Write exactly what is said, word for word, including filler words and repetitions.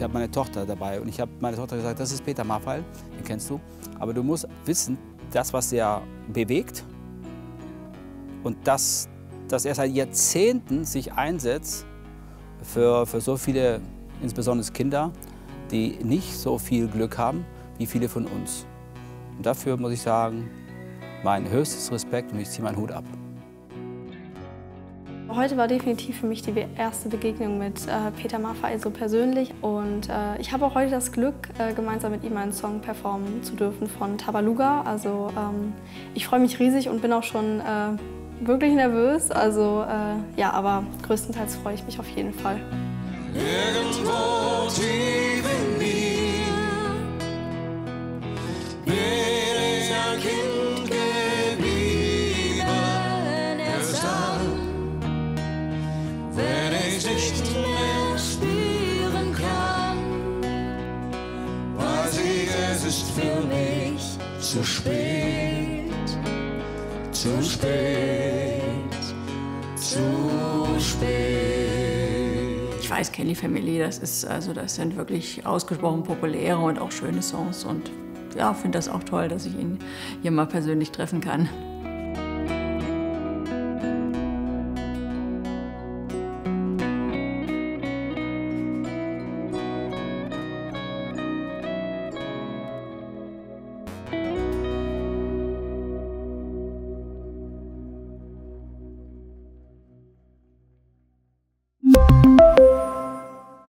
ich habe meine Tochter dabei und ich habe meiner Tochter gesagt, das ist Peter Maffay, den kennst du. Aber du musst wissen, das, was er bewegt und das, dass er seit Jahrzehnten sich einsetzt für, für so viele, insbesondere Kinder, die nicht so viel Glück haben wie viele von uns. Und dafür muss ich sagen, mein höchstes Respekt und ich ziehe meinen Hut ab. Heute war definitiv für mich die erste Begegnung mit äh, Peter Maffay so persönlich. Und äh, ich habe auch heute das Glück, äh, gemeinsam mit ihm einen Song performen zu dürfen von Tabaluga. Also ähm, ich freue mich riesig und bin auch schon äh, wirklich nervös. Also äh, ja, aber größtenteils freue ich mich auf jeden Fall. Irgendwo tief in mir bin ich ein Kind geblieben. Erst dann, wenn ich nicht mehr spüren kann, weiß ich, es ist für mich zu spät, zu spät, zu spät. Ich weiß, Kelly Family, das ist also das sind wirklich ausgesprochen populäre und auch schöne Songs und ja, finde das auch toll, dass ich ihn hier mal persönlich treffen kann.